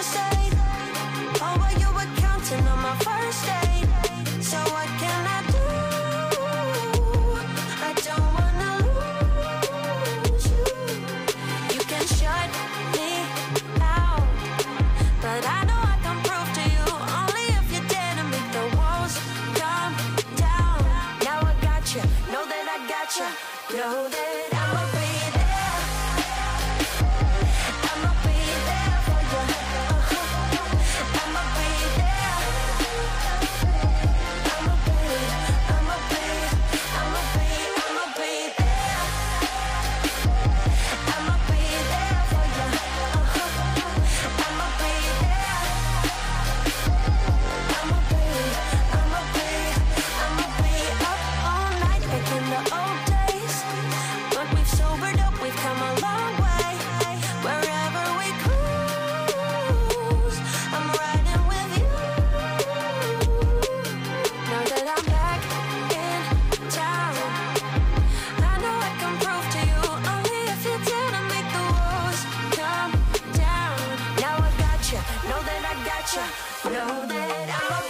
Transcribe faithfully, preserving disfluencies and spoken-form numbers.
first aid. Oh, while you were counting on my first date. So what can I do? I don't wanna lose you. You can shut me out, but I know I can prove to you only if you dare to make the walls come down. Now I got you, know that I got you, know that I'ma be there. I'ma be there for you. Uh-huh. I'ma be there. I'ma be, I'ma be, I'ma be, I'ma be there. I'ma be there for you. Uh-huh. I'ma be there. I'ma be, I'ma be, I'ma be up all night back in the old days. But we've sobered up, we've come a long way. Wherever we cruise, I'm riding with you. Now that I'm back in town, I know I can prove to you only if you dare to make the walls come down. Now I got you, know that I got you, know that I'm a